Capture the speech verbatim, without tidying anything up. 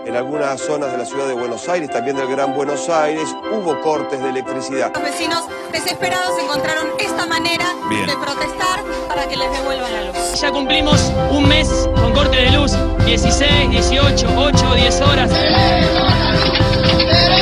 En algunas zonas de la ciudad de Buenos Aires, también del Gran Buenos Aires, hubo cortes de electricidad. Los vecinos desesperados encontraron esta manera Bien. de protestar para que les devuelvan la luz. Ya cumplimos un mes con corte de luz, dieciséis, dieciocho, ocho, diez horas.